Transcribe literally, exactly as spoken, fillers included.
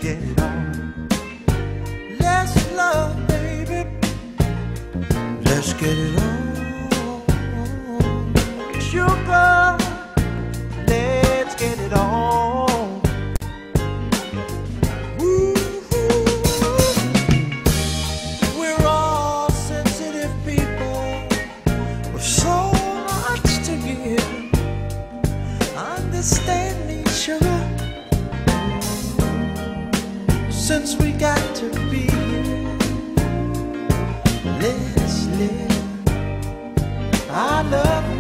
get it on. Let's love, baby. Let's get it on. Sugar, let's get it on. Ooh, we're all sensitive people with so much to give. Understand me, sugar, since we got to be here. Let's live. I love you.